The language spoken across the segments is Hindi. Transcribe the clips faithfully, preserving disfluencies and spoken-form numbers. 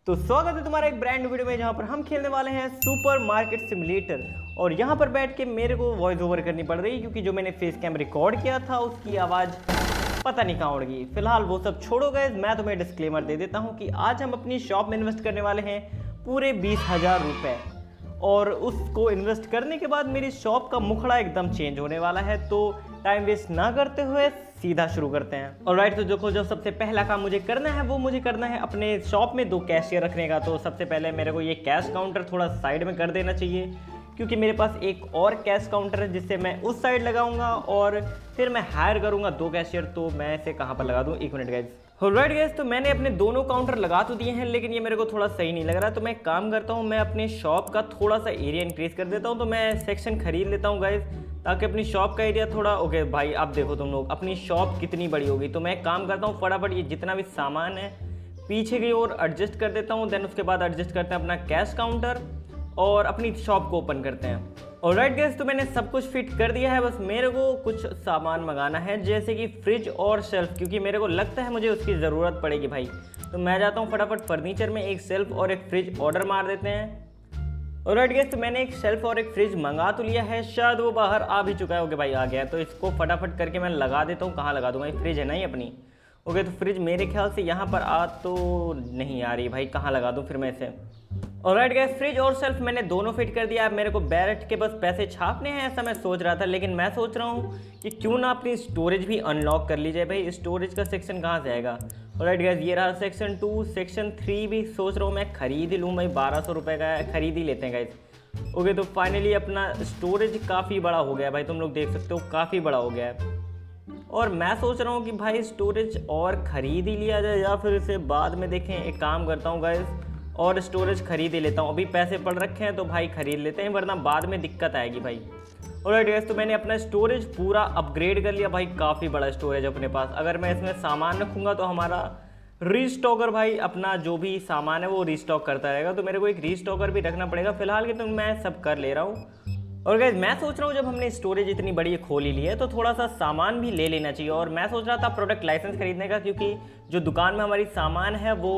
तो स्वागत है तुम्हारा एक ब्रांड वीडियो में जहां पर हम खेलने वाले हैं सुपर मार्केट सिमुलेटर। और यहां पर बैठ के मेरे को वॉइस ओवर करनी पड़ रही है क्योंकि जो मैंने फेस कैम रिकॉर्ड किया था उसकी आवाज़ पता नहीं कहाँ उड़ गई। फिलहाल वो सब छोड़ो गए, मैं तुम्हें डिस्क्लेमर दे देता हूँ कि आज हम अपनी शॉप में इन्वेस्ट करने वाले हैं पूरे बीस हज़ार रुपये। और उसको इन्वेस्ट करने के बाद मेरी शॉप का मुखड़ा एकदम चेंज होने वाला है। तो टाइम वेस्ट ना करते हुए सीधा शुरू करते हैं। और राइट, तो देखो जो सबसे पहला काम मुझे करना है वो मुझे करना है अपने शॉप में दो कैशियर रखने का। तो सबसे पहले मेरे को ये कैश काउंटर थोड़ा साइड में कर देना चाहिए क्योंकि मेरे पास एक और कैश काउंटर है जिससे मैं उस साइड लगाऊंगा और फिर मैं हायर करूंगा दो कैशियर। तो मैं इसे कहाँ पर लगा दूँ, एक मिनट गाइस। ऑलराइट गाइस, तो मैंने अपने दोनों काउंटर लगा तो दिए हैं लेकिन ये मेरे को थोड़ा सही नहीं लग रहा। तो मैं एक काम करता हूँ, मैं अपने शॉप का थोड़ा सा एरिया इंक्रीज कर देता हूँ। तो मैं सेक्शन खरीद लेता हूँ गाइस ताकि अपनी शॉप का एरिया थोड़ा ओके भाई। अब देखो तुम लोग अपनी शॉप कितनी बड़ी होगी। तो मैं एक काम करता हूँ, फटाफट ये जितना भी सामान है पीछे की ओर एडजस्ट कर देता हूँ। देन उसके बाद एडजस्ट करते हैं अपना कैश काउंटर और अपनी शॉप को ओपन करते हैं। ऑलराइट गाइस, तो मैंने सब कुछ फिट कर दिया है, बस मेरे को कुछ सामान मंगाना है जैसे कि फ्रिज और शेल्फ, क्योंकि मेरे को लगता है मुझे उसकी ज़रूरत पड़ेगी भाई। तो मैं जाता हूँ फटाफट फर्नीचर में एक शेल्फ और एक फ्रिज ऑर्डर मार देते हैं। ऑलराइट गाइस, तो मैंने एक शेल्फ और एक फ्रिज मंगा तो लिया है, शायद वो बाहर आ भी चुका है। ओके भाई आ गया, तो इसको फटाफट करके मैं लगा देता हूँ। कहाँ लगा दूँगा, फ्रिज है ना ही अपनी। ओके, तो फ्रिज मेरे ख्याल से यहाँ पर आ तो नहीं आ रही भाई, कहाँ लगा दूँ फिर मैं इसे। ऑलराइट गाइस, फ्रिज और शेल्फ मैंने दोनों फिट कर दिया। अब मेरे को बैठ के बस पैसे छापने हैं ऐसा मैं सोच रहा था, लेकिन मैं सोच रहा हूँ कि क्यों ना अपनी स्टोरेज भी अनलॉक कर ली जाए भाई। स्टोरेज का सेक्शन कहाँ से आएगा। ऑलराइट गाइस, ये रहा सेक्शन टू। सेक्शन थ्री भी सोच रहा हूँ मैं खरीद ही लूँ भाई, बारह सौ रुपये का है, खरीद ही लेते हैं गाइस। ओके, तो फाइनली अपना स्टोरेज काफ़ी बड़ा हो गया भाई, तुम लोग देख सकते हो काफ़ी बड़ा हो गया है। और मैं सोच रहा हूँ कि भाई स्टोरेज और ख़रीद ही लिया जाए या फिर इसे बाद में देखें। एक काम करता हूँ गाइस, और स्टोरेज खरीद ही लेता हूँ। अभी पैसे पड़ रखे हैं तो भाई खरीद लेते हैं, वरना बाद में दिक्कत आएगी भाई। ऑलराइट गाइस, तो मैंने अपना स्टोरेज पूरा अपग्रेड कर लिया भाई, काफ़ी बड़ा स्टोरेज अपने पास। अगर मैं इसमें सामान रखूँगा तो हमारा रीस्टॉकर भाई अपना जो भी सामान है वो रीस्टॉक करता रहेगा। तो मेरे को एक रीस्टॉकर भी रखना पड़ेगा फिलहाल, कि तो मैं सब कर ले रहा हूँ। और गाइस, मैं सोच रहा हूँ जब हमने स्टोरेज इतनी बड़ी खोल ही ली है तो थोड़ा सा सामान भी ले लेना चाहिए। और मैं सोच रहा था प्रोडक्ट लाइसेंस खरीदने का, क्योंकि जो दुकान में हमारी सामान है वो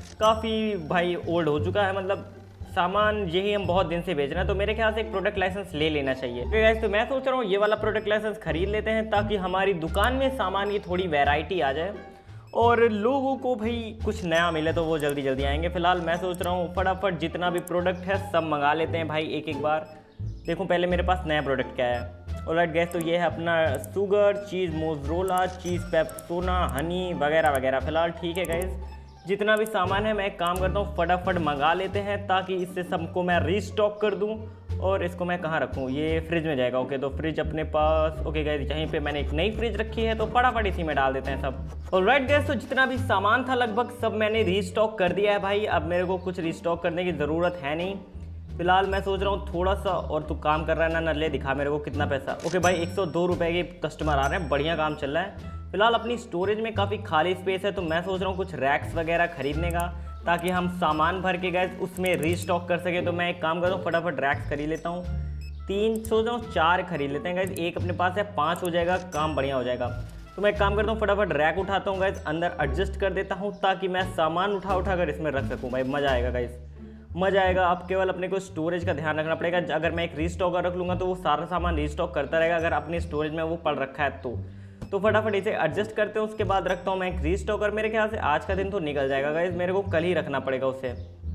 काफ़ी भाई ओल्ड हो चुका है, मतलब सामान यही हम बहुत दिन से बेच रहे हैं। तो मेरे ख्याल से एक प्रोडक्ट लाइसेंस ले लेना चाहिए। तो गाइस, तो मैं सोच रहा हूँ ये वाला प्रोडक्ट लाइसेंस खरीद लेते हैं ताकि हमारी दुकान में सामान की थोड़ी वैरायटी आ जाए और लोगों को भाई कुछ नया मिले तो वो जल्दी जल्दी आएंगे। फिलहाल मैं सोच रहा हूँ फटाफट जितना भी प्रोडक्ट है सब मंगा लेते हैं भाई एक एक बार। देखो पहले मेरे पास नया प्रोडक्ट क्या है। ऑलराइट गाइस, तो ये है अपना शुगर, चीज़ मोज़रेला, चीज़ पेप्सोना, हनी वगैरह वगैरह। फिलहाल ठीक है गाइस, जितना भी सामान है मैं एक काम करता हूँ फटाफट मंगा लेते हैं ताकि इससे सबको मैं रीस्टॉक कर दूँ। और इसको मैं कहाँ रखूँ, ये फ्रिज में जाएगा। ओके, तो फ्रिज अपने पास। ओके गाइस, यहीं पे मैंने एक नई फ्रिज रखी है तो फटाफट इसी में डाल देते हैं सब। ऑलराइट गाइस, तो जितना भी सामान था लगभग सब मैंने रीस्टॉक कर दिया है भाई। अब मेरे को कुछ रीस्टॉक करने की ज़रूरत है नहीं। फिलहाल मैं सोच रहा हूँ थोड़ा सा और तू काम कर रहा है ना, नल्ले दिखा मेरे को कितना पैसा। ओके भाई, एक सौ दो रुपये के कस्टमर आ रहे हैं, बढ़िया काम चल रहा है। फिलहाल अपनी स्टोरेज में काफ़ी खाली स्पेस है तो मैं सोच रहा हूँ कुछ रैक्स वगैरह खरीदने का ताकि हम सामान भर के गैस उसमें रीस्टॉक कर सके। तो मैं एक काम करता हूँ फटाफट रैक्स खरीद लेता हूँ। तीन सोच रहा हूँ चार खरीद लेते हैं गैस, एक अपने पास है, पाँच हो जाएगा, काम बढ़िया हो जाएगा। तो मैं एक काम करता हूँ फटाफट रैक उठाता हूँ गैस, अंदर एडजस्ट कर देता हूँ ताकि मैं सामान उठा उठा कर इसमें रख सकूँ भाई। मज़ा आएगा गैस, मज़ा आएगा। अब केवल अपने को स्टोरेज का ध्यान रखना पड़ेगा। अगर मैं एक रीस्टॉकर रख लूँगा तो वो सारा सामान रीस्टॉक करता रहेगा, अगर अपनी स्टोरेज में वो पड़ रखा है तो तो फटाफट इसे एडजस्ट करते हैं। उसके बाद रखता हूँ मैं एक रीस्टॉकर। मेरे ख्याल से आज का दिन तो निकल जाएगा गाइस, मेरे को कल ही रखना पड़ेगा उसे।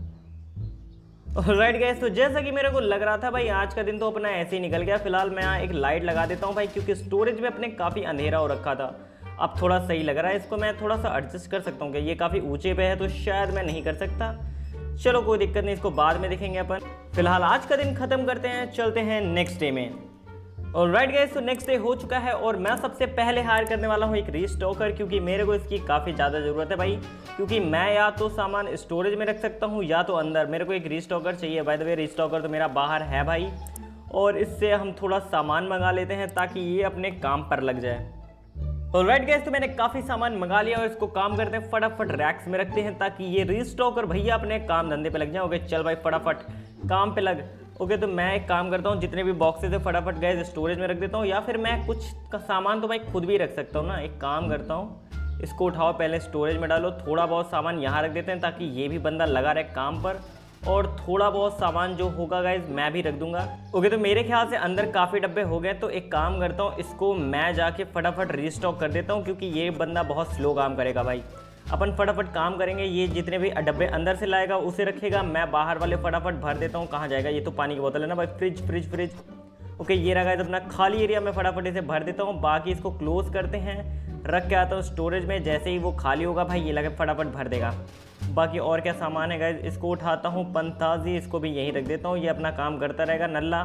राइट गाइस, तो जैसा कि मेरे को लग रहा था भाई आज का दिन तो अपना ऐसे ही निकल गया। फिलहाल मैं यहाँ एक लाइट लगा देता हूँ भाई, क्योंकि स्टोरेज में अपने काफ़ी अंधेरा हो रखा था। अब थोड़ा सही लग रहा है, इसको मैं थोड़ा सा एडजस्ट कर सकता हूँ कि ये काफ़ी ऊँचे पे है तो शायद मैं नहीं कर सकता। चलो कोई दिक्कत नहीं, इसको बाद में देखेंगे अपन। फिलहाल आज का दिन खत्म करते हैं, चलते हैं नेक्स्ट डे में। ऑलराइट गाइस, तो नेक्स्ट डे हो चुका है और मैं सबसे पहले हायर करने वाला हूँ एक रीस्टॉकर, क्योंकि मेरे को इसकी काफ़ी ज़्यादा ज़रूरत है भाई। क्योंकि मैं या तो सामान स्टोरेज में रख सकता हूँ या तो अंदर, मेरे को एक रीस्टॉकर चाहिए। बाय द वे रीस्टॉकर तो मेरा बाहर है भाई, और इससे हम थोड़ा सामान मंगा लेते हैं ताकि ये अपने काम पर लग जाए। ऑलराइट गाइस, तो मैंने काफ़ी सामान मंगा लिया और इसको काम करते हैं फटाफट रैक्स में रखते हैं ताकि ये रीस्टॉकर भैया अपने काम धंधे पे लग जाए। ओके चल भाई फटाफट काम पे लग। ओके, तो मैं एक काम करता हूँ जितने भी बॉक्सेस है फटाफट गैस स्टोरेज में रख देता हूँ, या फिर मैं कुछ का सामान तो भाई खुद भी रख सकता हूँ ना। एक काम करता हूँ इसको उठाओ, पहले स्टोरेज में डालो, थोड़ा बहुत सामान यहाँ रख देते हैं ताकि ये भी बंदा लगा रहे काम पर, और थोड़ा बहुत सामान जो होगा गाइज मैं भी रख दूंगा। ओके, तो मेरे ख्याल से अंदर काफ़ी डब्बे हो गए, तो एक काम करता हूँ, इसको मैं जाके फटाफट रीस्टॉक कर देता हूँ क्योंकि ये बंदा बहुत स्लो काम करेगा भाई। अपन फटाफट काम करेंगे, ये जितने भी डब्बे अंदर से लाएगा उसे रखेगा, मैं बाहर वाले फटाफट भर देता हूँ। कहाँ जाएगा ये? तो पानी की बोतल है ना भाई, फ्रिज फ्रिज फ्रिज। ओके, ये रहा गाइस अपना खाली एरिया, मैं फटाफट इसे भर देता हूँ। बाकी इसको क्लोज करते हैं, रख के आता हूँ स्टोरेज में। जैसे ही वो खाली होगा भाई ये लगे फटाफट भर देगा। बाकी और क्या सामान है गाइस, इसको उठाता हूँ, पंताजी इसको भी यहीं रख देता हूँ, ये अपना काम करता रहेगा नल्ला।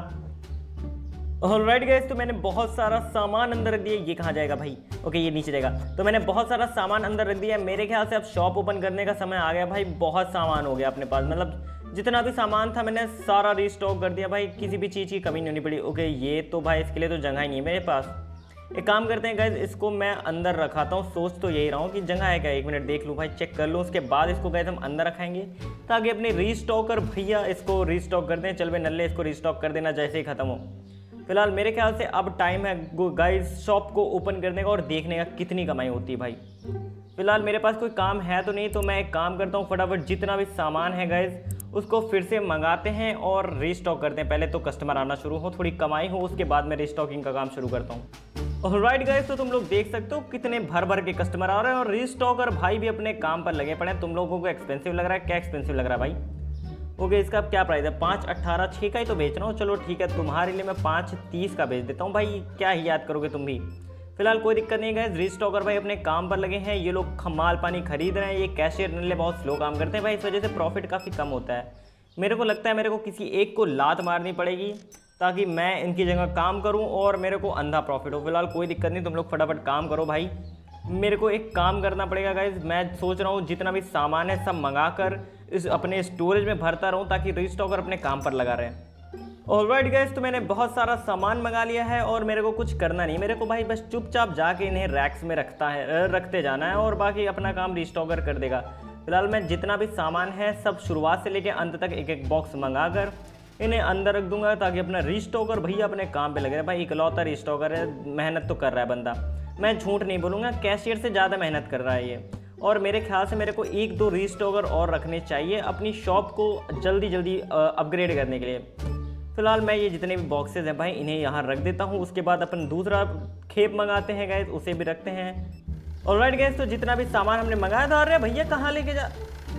ऑलराइट गाइस, तो मैंने बहुत सारा सामान अंदर रख दिया। ये कहाँ जाएगा भाई? ओके, ये नीचे जाएगा। तो मैंने बहुत सारा सामान अंदर रख दिया। मेरे ख्याल से अब शॉप ओपन करने का समय आ गया भाई। बहुत सामान हो गया अपने पास, मतलब जितना भी सामान था मैंने सारा रीस्टॉक कर दिया भाई, किसी भी चीज़ की कमी नहीं होनी पड़ी। ओके, ये तो भाई इसके लिए तो जगह ही नहीं है मेरे पास। एक काम करते हैं गाइस, इसको मैं अंदर रखाता हूँ। सोच तो यही रहा हूँ कि जगह है क्या, एक मिनट देख लूँ भाई, चेक कर लूँ। उसके बाद इसको गाइस हम अंदर रखेंगे ताकि अपने रीस्टॉकर भैया इसको रीस्टॉक कर दें। चल भाई नल्ले, इसको रीस्टॉक कर देना जैसे ही ख़त्म हो। फिलहाल मेरे ख्याल से अब टाइम है गाइस शॉप को ओपन करने का और देखने का कितनी कमाई होती है भाई। फिलहाल मेरे पास कोई काम है तो नहीं, तो मैं एक काम करता हूँ, फटाफट जितना भी सामान है गाइस उसको फिर से मंगाते हैं और रीस्टॉक करते हैं। पहले तो कस्टमर आना शुरू हो, थोड़ी कमाई हो, उसके बाद मैं रीस्टॉकिंग का काम शुरू करता हूँ। ऑलराइट गाइस, तो तुम लोग देख सकते हो कितने भर भर के कस्टमर आ रहे हैं और रीस्टॉकर भाई भी अपने काम पर लगे पड़े हैं। तुम लोगों को एक्सपेंसिव लग रहा है? क्या एक्सपेंसिव लग रहा है भाई? ओके, इसका क्या प्राइस है? पाँच अट्ठारह, छः का ही तो बेच रहा हूँ। चलो ठीक है, तुम्हारे लिए मैं पाँच तीस का बेच देता हूँ भाई, क्या ही याद करोगे तुम भी। फिलहाल कोई दिक्कत नहीं है, रीस्टॉकर भाई अपने काम पर लगे हैं। ये लोग माल पानी खरीद रहे हैं। ये कैशियर नल्ले बहुत स्लो काम करते हैं भाई, इस वजह से प्रॉफिट काफ़ी कम होता है। मेरे को लगता है मेरे को किसी एक को लात मारनी पड़ेगी ताकि मैं इनकी जगह काम करूं और मेरे को अंधा प्रॉफिट हो। फिलहाल कोई दिक्कत नहीं, तुम लोग फटाफट काम करो भाई। मेरे को एक काम करना पड़ेगा गाइज, मैं सोच रहा हूँ जितना भी सामान है सब मंगा कर इस अपने स्टोरेज में भरता रहूँ ताकि रीस्टॉकर अपने काम पर लगा रहे। ऑलराइट गाइस, तो मैंने बहुत सारा सामान मंगा लिया है और मेरे को कुछ करना नहीं। मेरे को भाई बस चुपचाप जाके इन्हें रैक्स में रखता है रखते जाना है और बाकी अपना काम रीस्टॉकर कर देगा। फिलहाल मैं जितना भी सामान है सब शुरुआत से लेकर अंत तक एक एक बॉक्स मंगा कर इन्हें अंदर रख दूंगा ताकि अपना रीस्टॉकर भैया अपने काम पे लगे रहे। भाई इकलौता रीस्टॉकर है, मेहनत तो कर रहा है बंदा, मैं झूठ नहीं बोलूँगा, कैशियर से ज़्यादा मेहनत कर रहा है ये। और मेरे ख्याल से मेरे को एक दो रीस्टॉकर और रखने चाहिए अपनी शॉप को जल्दी जल्दी अपग्रेड करने के लिए। फिलहाल मैं ये जितने भी बॉक्सेस हैं भाई इन्हें यहाँ रख देता हूँ। उसके बाद अपन दूसरा खेप मंगाते हैं गाइस, उसे भी रखते हैं। ऑलराइट गाइस, तो जितना भी सामान हमने मंगाया था, अरे भैया कहाँ लेके जा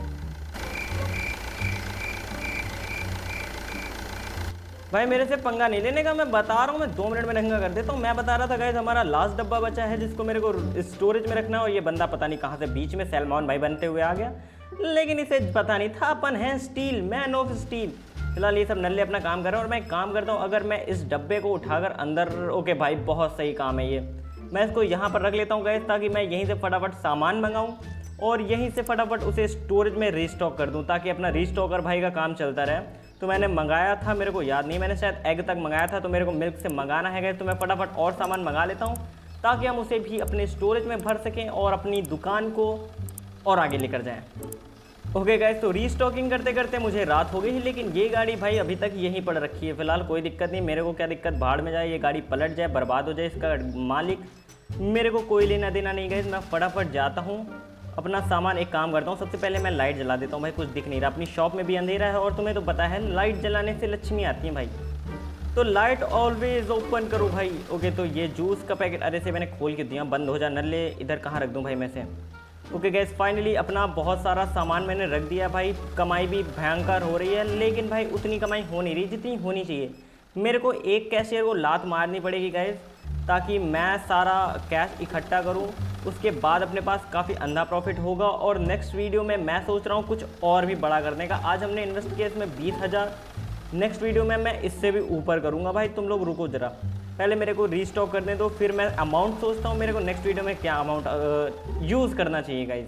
भाई, मेरे से पंगा नहीं लेने का, मैं बता रहा हूँ, मैं दो मिनट में नंगा कर देता हूँ। मैं बता रहा था गाइस हमारा लास्ट डब्बा बचा है जिसको मेरे को स्टोरेज में रखना है और ये बंदा पता नहीं कहाँ से बीच में सैलमॉन भाई बनते हुए आ गया, लेकिन इसे पता नहीं था अपन है स्टील, मैन ऑफ स्टील। फिलहाल ये सब नल्ले अपना काम कर रहे हैं और मैं एक काम करता हूँ, अगर मैं इस डब्बे को उठाकर अंदर, ओके भाई बहुत सही काम है ये, मैं इसको यहाँ पर रख लेता हूँ गाइस ताकि मैं यहीं से फटाफट सामान मंगाऊँ और यहीं से फटाफट उसे स्टोरेज में रीस्टॉक कर दूँ ताकि अपना रीस्टॉकर भाई का काम चलता रहे। तो मैंने मंगाया था, मेरे को याद नहीं, मैंने शायद एग तक मंगाया था, तो मेरे को मिल्क से मंगाना है गाइस, तो मैं फटाफट और सामान मंगा लेता हूँ ताकि हम उसे भी अपने स्टोरेज में भर सकें और अपनी दुकान को और आगे लेकर जाएँ। ओके गाइस, तो रीस्टॉकिंग करते करते मुझे रात हो गई, लेकिन ये गाड़ी भाई अभी तक यहीं पड़ रखी है। फिलहाल कोई दिक्कत नहीं, मेरे को क्या दिक्कत, भाड़ में जाए, ये गाड़ी पलट जाए, बर्बाद हो जाए, इसका मालिक, मेरे को कोई लेना देना नहीं गाइस। मैं फटाफट जाता हूँ अपना सामान, एक काम करता हूँ, सबसे पहले मैं लाइट जला देता हूँ भाई, कुछ दिख नहीं रहा, अपनी शॉप में भी अंधेरा है और तुम्हें तो पता है लाइट जलाने से लक्ष्मी आती है भाई, तो लाइट ऑलवेज ओपन करो भाई। ओके, तो ये जूस का पैकेट, अरे से मैंने खोल के दिया, बंद हो जा नल्ले, इधर कहाँ रख दूँ भाई मैं से। ओके गैस, फाइनली अपना बहुत सारा सामान मैंने रख दिया भाई, कमाई भी भयंकर हो रही है, लेकिन भाई उतनी कमाई हो नहीं रही जितनी होनी चाहिए। मेरे को एक कैशियर को लात मारनी पड़ेगी गैस ताकि मैं सारा कैश इकट्ठा करूं, उसके बाद अपने पास काफ़ी अंधा प्रॉफिट होगा। और नेक्स्ट वीडियो में मैं सोच रहा हूं कुछ और भी बड़ा करने का। आज हमने इन्वेस्ट किया इसमें बीस हज़ार, नेक्स्ट वीडियो में मैं इससे भी ऊपर करूंगा भाई। तुम लोग रुको ज़रा, पहले मेरे को रीस्टॉक करने दो, फिर मैं अमाउंट सोचता हूँ मेरे को नेक्स्ट वीडियो में क्या अमाउंट यूज़ करना चाहिए गाइज।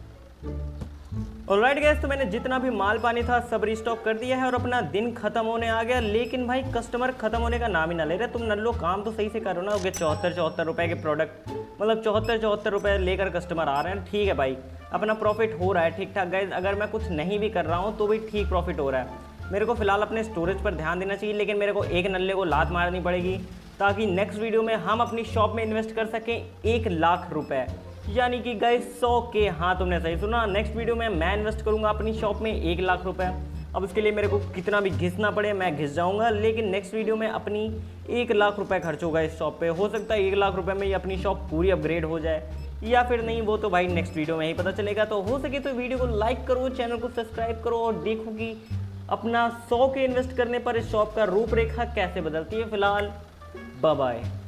ऑलराइट गाइस, तो मैंने जितना भी माल पानी था सब रीस्टॉक कर दिया है और अपना दिन खत्म होने आ गया, लेकिन भाई कस्टमर खत्म होने का नाम ही ना ले रहे। तुम नल्लो काम तो सही से करो ना। ओके, चौहत्तर चौहत्तर रुपए के प्रोडक्ट, मतलब चौहत्तर चौहत्तर रुपए लेकर कस्टमर आ रहे हैं, ठीक है भाई, अपना प्रॉफिट हो रहा है ठीक ठाक गाइज। अगर मैं कुछ नहीं भी कर रहा हूँ तो भी ठीक प्रॉफिट हो रहा है। मेरे को फिलहाल अपने स्टोरेज पर ध्यान देना चाहिए, लेकिन मेरे को एक नल्ले को लात मारनी पड़ेगी ताकि नेक्स्ट वीडियो में हम अपनी शॉप में इन्वेस्ट कर सकें एक लाख रुपए। यानी कि गाइस सौ के, हाँ तुमने सही सुना। नेक्स्ट वीडियो में मैं इन्वेस्ट करूंगा अपनी शॉप में एक लाख रुपए। अब उसके लिए मेरे को कितना भी घिसना पड़े मैं घिस जाऊंगा, लेकिन नेक्स्ट वीडियो में अपनी एक लाख रुपए खर्च होगा इस शॉप पे। हो सकता है एक लाख रुपए में ही अपनी शॉप पूरी अपग्रेड हो जाए या फिर नहीं, वो तो भाई नेक्स्ट वीडियो में ही पता चलेगा। तो हो सके तो वीडियो को लाइक करो, चैनल को सब्सक्राइब करो और देखो कि अपना सौ के इन्वेस्ट करने पर इस शॉप का रूपरेखा कैसे बदलती है। फिलहाल बाय बाय।